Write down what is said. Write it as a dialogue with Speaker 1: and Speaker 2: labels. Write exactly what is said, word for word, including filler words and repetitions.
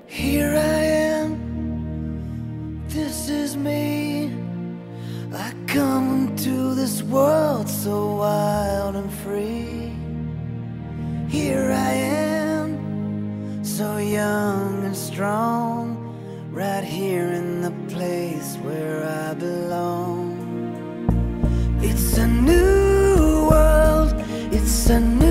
Speaker 1: Here I am, this is me. I come into this world so wild and free. Here I am, so young and strong, right here in the place where I belong. It's a new world, it's a new